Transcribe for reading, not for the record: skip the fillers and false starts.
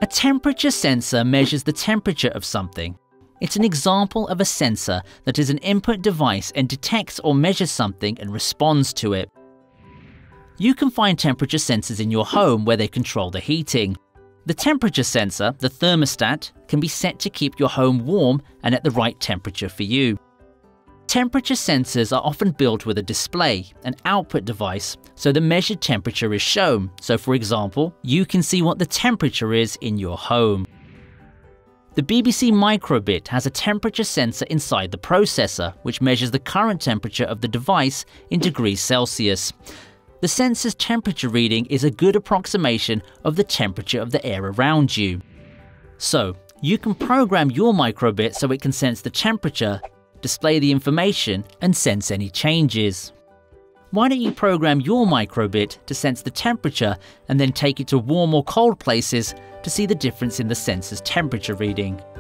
A temperature sensor measures the temperature of something. It's an example of a sensor that is an input device and detects or measures something and responds to it. You can find temperature sensors in your home where they control the heating. The temperature sensor, the thermostat, can be set to keep your home warm and at the right temperature for you. Temperature sensors are often built with a display, an output device, so the measured temperature is shown. So for example, you can see what the temperature is in your home. The BBC Microbit has a temperature sensor inside the processor, which measures the current temperature of the device in degrees Celsius. The sensor's temperature reading is a good approximation of the temperature of the air around you. So, you can program your Microbit so it can sense the temperature, display the information, and sense any changes. Why don't you program your Microbit to sense the temperature and then take it to warm or cold places to see the difference in the sensor's temperature reading?